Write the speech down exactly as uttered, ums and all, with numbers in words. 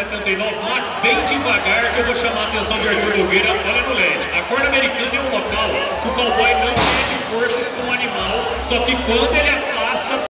setenta e nove, Max, bem devagar que eu vou chamar a atenção de Artur Nogueira. Olha no L E D. A corda americana é um local que o cowboy não mede forças com o animal, só que quando ele